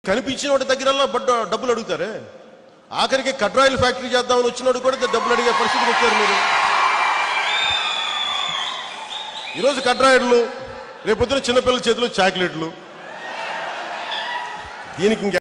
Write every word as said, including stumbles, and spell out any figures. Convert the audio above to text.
కనిపించిన వాటి దగ్గరల్లో డబ్బులు అడుగుతారే. ఆఖరికి కడ్రాయిల్ ఫ్యాక్టరీ చేద్దామని వచ్చినోడు కూడా డబ్బులు అడిగే పరిస్థితికి వచ్చారు మీరు. ఈరోజు కడ్రాయిడ్లు, రేపొద్దున చిన్నపిల్లల చేతిలో చాక్లెట్లు. దీనికి